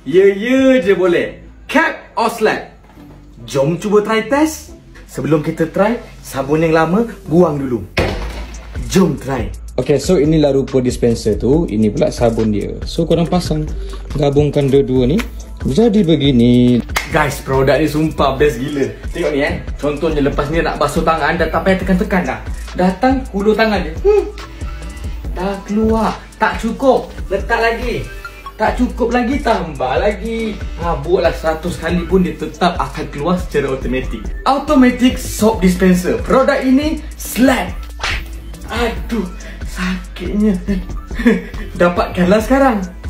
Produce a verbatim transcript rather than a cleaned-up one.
Ya, ya je boleh. Cap or slap? Jom cuba try test. Sebelum kita try, sabun yang lama buang dulu. Jom try. Okay, so inilah rupa dispenser tu. Ini pula sabun dia. So korang pasang, gabungkan dua-dua ni, jadi begini. Guys, produk ni sumpah best gila. Tengok ni eh. Contohnya lepas ni nak basuh tangan, dah tak payah tekan-tekan dah. Datang, hulur tangan je. Hmm. Dah keluar. Tak cukup, letak lagi. Tak cukup lagi, tambah lagi. Ha, buatlah seratus kali pun dia tetap akan keluar secara automatik. Automatic soap dispenser. Produk ini slap. Aduh, sakitnya. Dapatkanlah sekarang.